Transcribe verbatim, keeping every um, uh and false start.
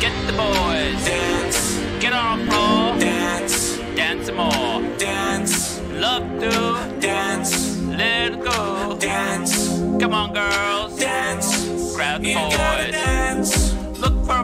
Get the boys. Dance. Get on, Paul. Dance. Dance some more. Dance. Love to Dance. let it go. Dance. Come on, girls. Dance. Grab the You gotta boys. dance. Look for